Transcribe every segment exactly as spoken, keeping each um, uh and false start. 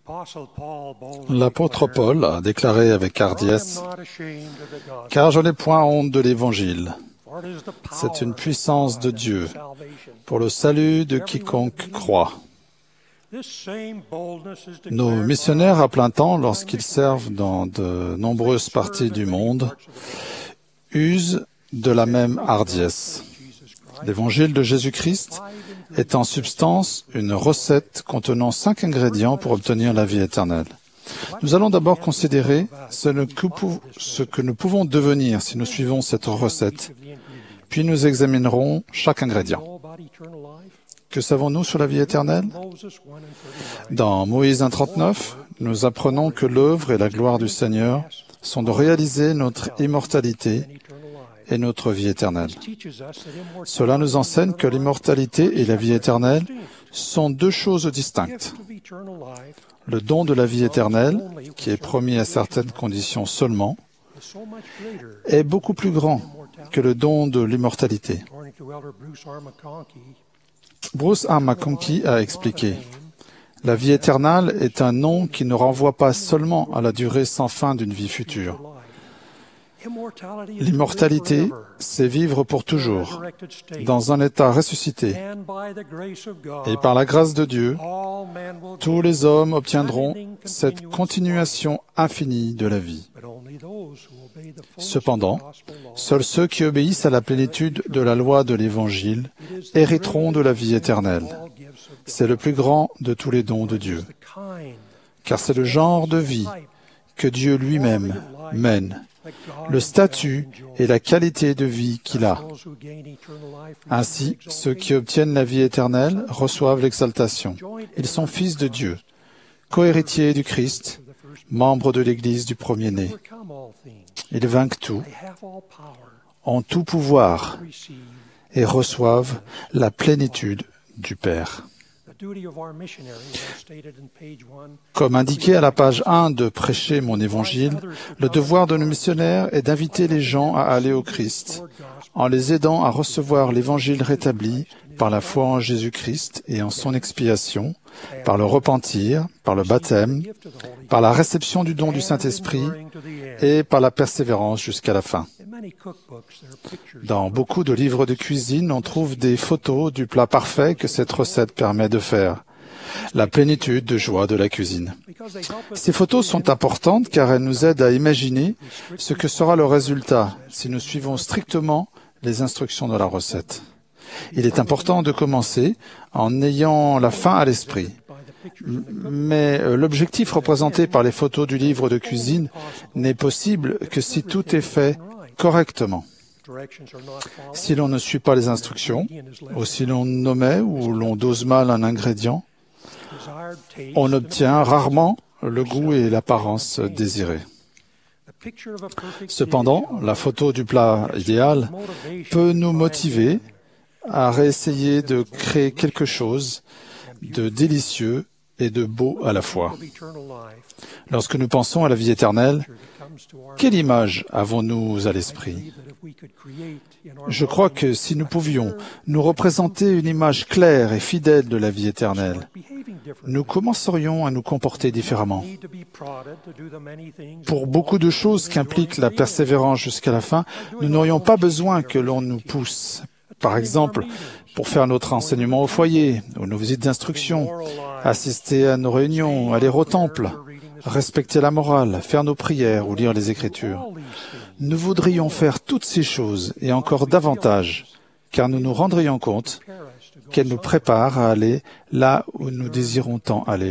L'apôtre Paul a déclaré avec hardiesse « Car je n'ai point honte de l'Évangile. C'est une puissance de Dieu pour le salut de quiconque croit. » Nos missionnaires à plein temps, lorsqu'ils servent dans de nombreuses parties du monde, usent de la même hardiesse. L'Évangile de Jésus-Christ est en substance une recette contenant cinq ingrédients pour obtenir la vie éternelle. Nous allons d'abord considérer ce que nous pouvons devenir si nous suivons cette recette, puis nous examinerons chaque ingrédient. Que savons-nous sur la vie éternelle? Dans Moïse un trente-neuf, nous apprenons que l'œuvre et la gloire du Seigneur sont de réaliser notre immortalité et notre vie éternelle. Cela nous enseigne que l'immortalité et la vie éternelle sont deux choses distinctes. Le don de la vie éternelle, qui est promis à certaines conditions seulement, est beaucoup plus grand que le don de l'immortalité. Bruce R. McConkie a expliqué « La vie éternelle est un nom qui ne renvoie pas seulement à la durée sans fin d'une vie future. L'immortalité, c'est vivre pour toujours, dans un état ressuscité. Et par la grâce de Dieu, tous les hommes obtiendront cette continuation infinie de la vie. Cependant, seuls ceux qui obéissent à la plénitude de la loi de l'Évangile hériteront de la vie éternelle. C'est le plus grand de tous les dons de Dieu, car c'est le genre de vie que Dieu lui-même mène, le statut et la qualité de vie qu'il a. Ainsi, ceux qui obtiennent la vie éternelle reçoivent l'exaltation. Ils sont fils de Dieu, co-héritiers du Christ, membres de l'Église du premier-né. Ils vainquent tout, ont tout pouvoir et reçoivent la plénitude du Père. Comme indiqué à la page un de Prêcher mon Évangile, le devoir de nos missionnaires est d'inviter les gens à aller au Christ, en les aidant à recevoir l'Évangile rétabli par la foi en Jésus-Christ et en son expiation, par le repentir, par le baptême, par la réception du don du Saint-Esprit et par la persévérance jusqu'à la fin. Dans beaucoup de livres de cuisine, on trouve des photos du plat parfait que cette recette permet de faire. La plénitude de joie de la cuisine. Ces photos sont importantes car elles nous aident à imaginer ce que sera le résultat si nous suivons strictement les instructions de la recette. Il est important de commencer en ayant la fin à l'esprit. Mais l'objectif représenté par les photos du livre de cuisine n'est possible que si tout est fait correctement. Si l'on ne suit pas les instructions, ou si l'on omet ou l'on dose mal un ingrédient, on obtient rarement le goût et l'apparence désirés. Cependant, la photo du plat idéal peut nous motiver à réessayer de créer quelque chose de délicieux et de beau à la fois. Lorsque nous pensons à la vie éternelle, quelle image avons-nous à l'esprit? Je crois que si nous pouvions nous représenter une image claire et fidèle de la vie éternelle, nous commencerions à nous comporter différemment. Pour beaucoup de choses qui impliquent la persévérance jusqu'à la fin, nous n'aurions pas besoin que l'on nous pousse. Par exemple, pour faire notre enseignement au foyer, ou nos visites d'instruction, assister à nos réunions, aller au temple, respecter la morale, faire nos prières ou lire les Écritures. Nous voudrions faire toutes ces choses et encore davantage, car nous nous rendrions compte qu'elles nous préparent à aller là où nous désirons tant aller.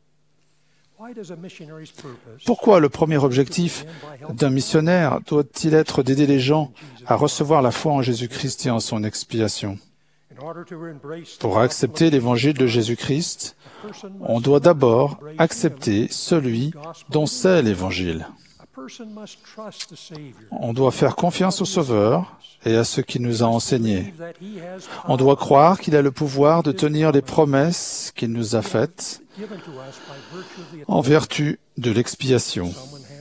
Pourquoi le premier objectif d'un missionnaire doit-il être d'aider les gens à recevoir la foi en Jésus-Christ et en son expiation? Pour accepter l'évangile de Jésus-Christ, on doit d'abord accepter celui dont c'est l'évangile. On doit faire confiance au Sauveur et à ce qu'il nous a enseigné. On doit croire qu'il a le pouvoir de tenir les promesses qu'il nous a faites en vertu de l'expiation.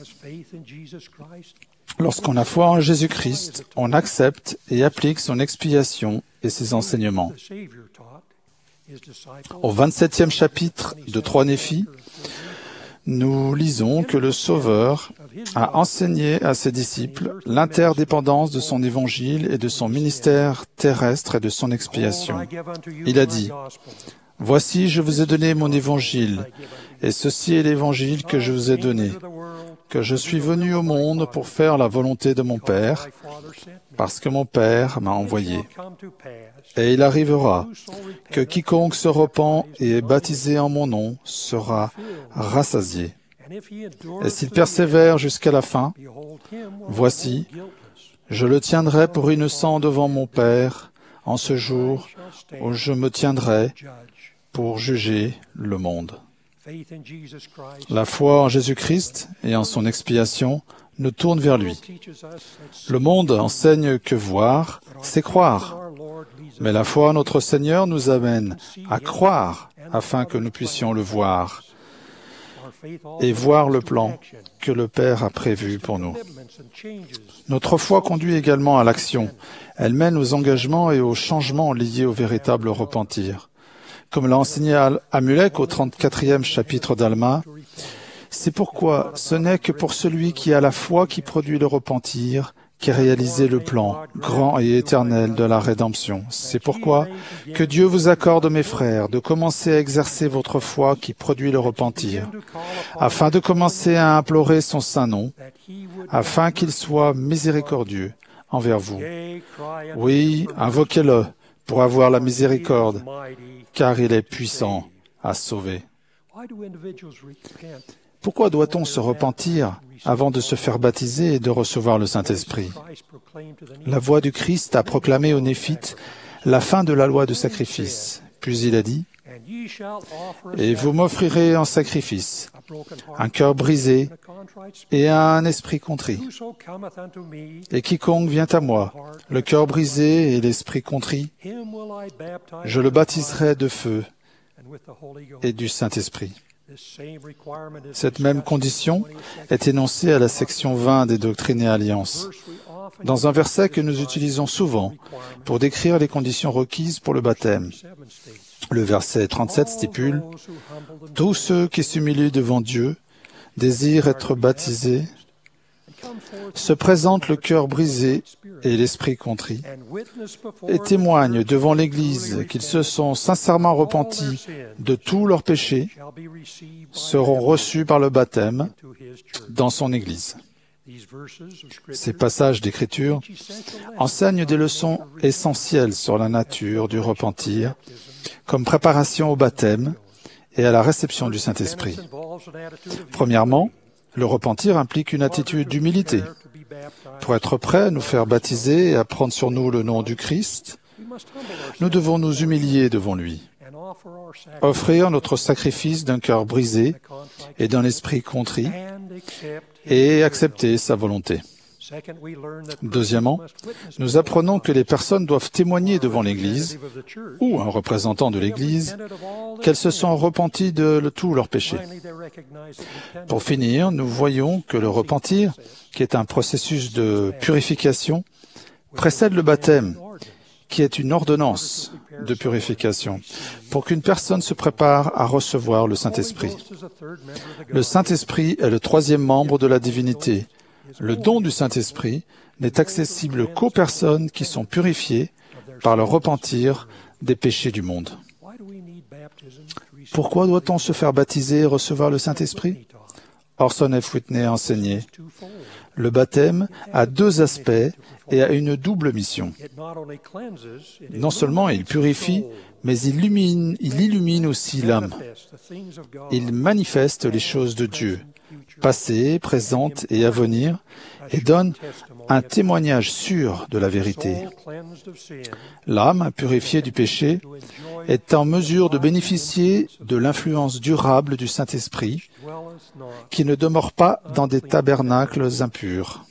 Lorsqu'on a foi en Jésus-Christ, on accepte et applique son expiation et ses enseignements. Au vingt-septième chapitre de trois Néphi, nous lisons que le Sauveur a enseigné à ses disciples l'interdépendance de son évangile et de son ministère terrestre et de son expiation. Il a dit, « Voici, je vous ai donné mon évangile, et ceci est l'évangile que je vous ai donné, que je suis venu au monde pour faire la volonté de mon Père, parce que mon Père m'a envoyé. Et il arrivera que quiconque se repent et est baptisé en mon nom sera rassasié. Et s'il persévère jusqu'à la fin, voici, je le tiendrai pour innocent devant mon Père en ce jour où je me tiendrai pour juger le monde. » La foi en Jésus-Christ et en son expiation nous tourne vers lui. Le monde enseigne que voir, c'est croire. Mais la foi en notre Seigneur nous amène à croire afin que nous puissions le voir et voir le plan que le Père a prévu pour nous. Notre foi conduit également à l'action. Elle mène aux engagements et aux changements liés au véritable repentir. Comme l'a enseigné Amulek au trente-quatrième chapitre d'Alma, c'est pourquoi ce n'est que pour celui qui a la foi qui produit le repentir qu'est réalisé le plan grand et éternel de la rédemption. C'est pourquoi que Dieu vous accorde, mes frères, de commencer à exercer votre foi qui produit le repentir, afin de commencer à implorer son saint nom, afin qu'il soit miséricordieux envers vous. Oui, invoquez-le pour avoir la miséricorde, car il est puissant à sauver. Pourquoi doit-on se repentir avant de se faire baptiser et de recevoir le Saint-Esprit? La voix du Christ a proclamé aux Néphites la fin de la loi de sacrifice. Puis il a dit, « Et vous m'offrirez en sacrifice un cœur brisé et un esprit contrit. Et quiconque vient à moi, le cœur brisé et l'esprit contrit, je le baptiserai de feu et du Saint-Esprit. » Cette même condition est énoncée à la section vingt des Doctrines et Alliances, dans un verset que nous utilisons souvent pour décrire les conditions requises pour le baptême. Le verset trente-sept stipule « Tous ceux qui s'humilient devant Dieu désirent être baptisés, se présentent le cœur brisé et l'esprit contrit, et témoignent devant l'Église qu'ils se sont sincèrement repentis de tous leurs péchés, seront reçus par le baptême dans son Église. » Ces passages d'Écriture enseignent des leçons essentielles sur la nature du repentir, comme préparation au baptême et à la réception du Saint-Esprit. Premièrement, le repentir implique une attitude d'humilité. Pour être prêt à nous faire baptiser et à prendre sur nous le nom du Christ, nous devons nous humilier devant lui, offrir notre sacrifice d'un cœur brisé et d'un esprit contrit, et accepter sa volonté. Deuxièmement, nous apprenons que les personnes doivent témoigner devant l'Église, ou un représentant de l'Église, qu'elles se sont repenties de tous leurs péchés. Pour finir, nous voyons que le repentir, qui est un processus de purification, précède le baptême, qui est une ordonnance de purification, pour qu'une personne se prépare à recevoir le Saint-Esprit. Le Saint-Esprit est le troisième membre de la divinité. Le don du Saint-Esprit n'est accessible qu'aux personnes qui sont purifiées par le repentir des péchés du monde. Pourquoi doit-on se faire baptiser et recevoir le Saint-Esprit? Orson F. Whitney a enseigné, le baptême a deux aspects et a une double mission. Non seulement il purifie, mais il illumine, il illumine aussi l'âme. Il manifeste les choses de Dieu, passées, présentes et à venir, et donne un témoignage sûr de la vérité. L'âme, purifiée du péché, est en mesure de bénéficier de l'influence durable du Saint-Esprit, qui ne demeure pas dans des tabernacles impurs.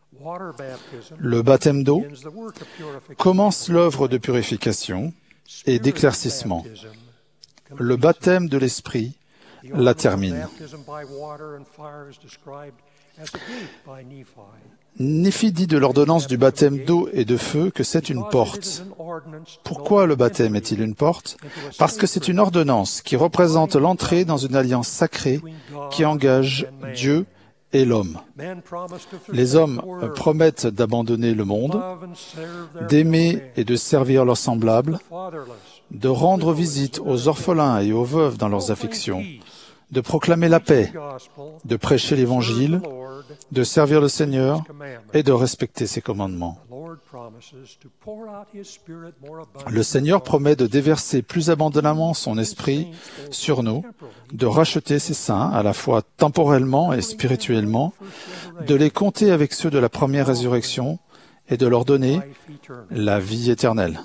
Le baptême d'eau commence l'œuvre de purification et d'éclaircissement. Le baptême de l'Esprit la termine. Néphi dit de l'ordonnance du baptême d'eau et de feu que c'est une porte. Pourquoi le baptême est-il une porte? Parce que c'est une ordonnance qui représente l'entrée dans une alliance sacrée qui engage Dieu et l'homme. Les hommes promettent d'abandonner le monde, d'aimer et de servir leurs semblables, de rendre visite aux orphelins et aux veuves dans leurs afflictions, de proclamer la paix, de prêcher l'Évangile, de servir le Seigneur et de respecter ses commandements. Le Seigneur promet de déverser plus abondamment son esprit sur nous, de racheter ses saints, à la fois temporellement et spirituellement, de les compter avec ceux de la première résurrection et de leur donner la vie éternelle.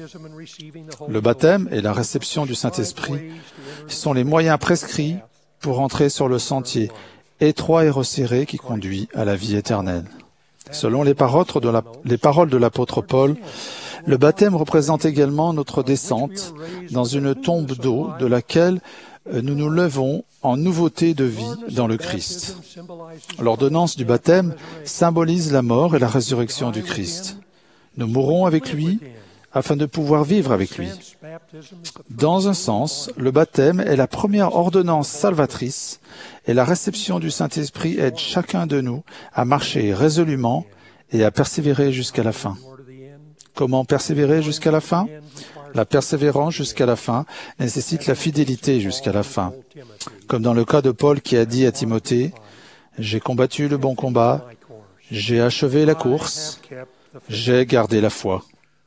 Le baptême et la réception du Saint-Esprit sont les moyens prescrits pour entrer sur le sentier étroit et resserré qui conduit à la vie éternelle. Selon les paroles de la, les paroles de l'apôtre Paul, le baptême représente également notre descente dans une tombe d'eau de laquelle nous nous levons en nouveauté de vie dans le Christ. L'ordonnance du baptême symbolise la mort et la résurrection du Christ. Nous mourrons avec lui afin de pouvoir vivre avec lui. Dans un sens, le baptême est la première ordonnance salvatrice et la réception du Saint-Esprit aide chacun de nous à marcher résolument et à persévérer jusqu'à la fin. Comment persévérer jusqu'à la fin? La persévérance jusqu'à la fin nécessite la fidélité jusqu'à la fin. Comme dans le cas de Paul qui a dit à Timothée, « J'ai combattu le bon combat, j'ai achevé la course, j'ai gardé la foi. »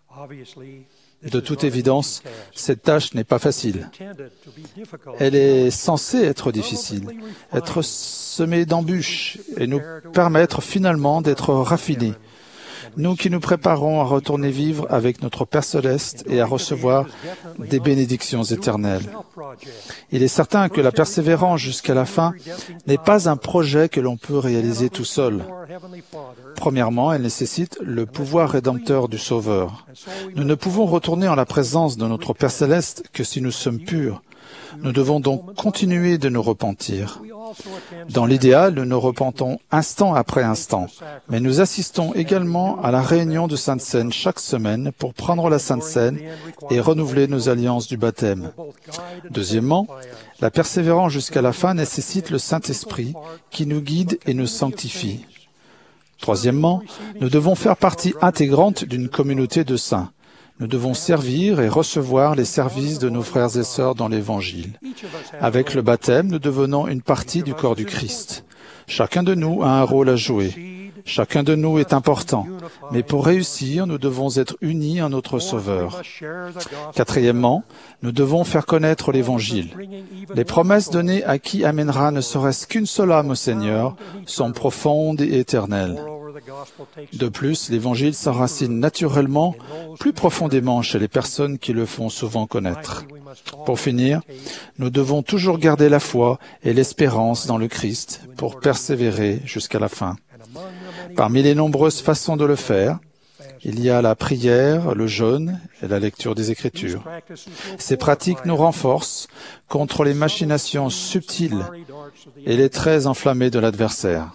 De toute évidence, cette tâche n'est pas facile. Elle est censée être difficile, être semée d'embûches et nous permettre finalement d'être raffinés. Nous qui nous préparons à retourner vivre avec notre Père Céleste et à recevoir des bénédictions éternelles. Il est certain que la persévérance jusqu'à la fin n'est pas un projet que l'on peut réaliser tout seul. Premièrement, elle nécessite le pouvoir rédempteur du Sauveur. Nous ne pouvons retourner en la présence de notre Père Céleste que si nous sommes purs. Nous devons donc continuer de nous repentir. Dans l'idéal, nous nous repentons instant après instant, mais nous assistons également à la réunion de Sainte Seine chaque semaine pour prendre la Sainte Seine et renouveler nos alliances du baptême. Deuxièmement, la persévérance jusqu'à la fin nécessite le Saint-Esprit qui nous guide et nous sanctifie. Troisièmement, nous devons faire partie intégrante d'une communauté de saints. Nous devons servir et recevoir les services de nos frères et sœurs dans l'Évangile. Avec le baptême, nous devenons une partie du corps du Christ. Chacun de nous a un rôle à jouer. Chacun de nous est important. Mais pour réussir, nous devons être unis en notre Sauveur. Quatrièmement, nous devons faire connaître l'Évangile. Les promesses données à qui amènera ne serait-ce qu'une seule âme au Seigneur sont profondes et éternelles. De plus, l'Évangile s'enracine naturellement, plus profondément chez les personnes qui le font souvent connaître. Pour finir, nous devons toujours garder la foi et l'espérance dans le Christ pour persévérer jusqu'à la fin. Parmi les nombreuses façons de le faire, il y a la prière, le jeûne et la lecture des Écritures. Ces pratiques nous renforcent contre les machinations subtiles et les traits enflammés de l'adversaire.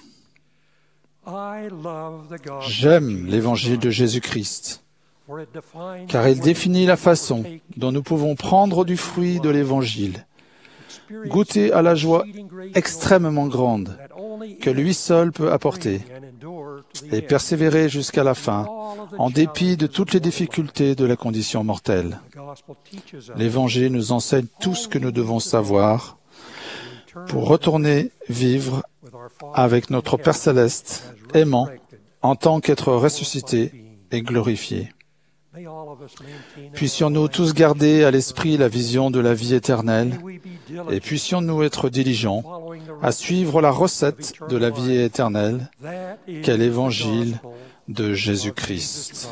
J'aime l'Évangile de Jésus-Christ, car il définit la façon dont nous pouvons prendre du fruit de l'Évangile, goûter à la joie extrêmement grande que lui seul peut apporter, et persévérer jusqu'à la fin, en dépit de toutes les difficultés de la condition mortelle. L'Évangile nous enseigne tout ce que nous devons savoir pour retourner vivre avec notre Père Céleste, aimant, en tant qu'être ressuscité et glorifié. Puissions-nous tous garder à l'esprit la vision de la vie éternelle et puissions-nous être diligents à suivre la recette de la vie éternelle qu'est l'Évangile de Jésus-Christ.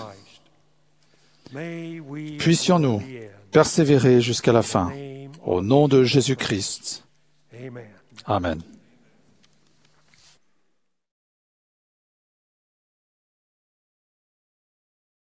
Puissions-nous persévérer jusqu'à la fin, au nom de Jésus-Christ. Amen.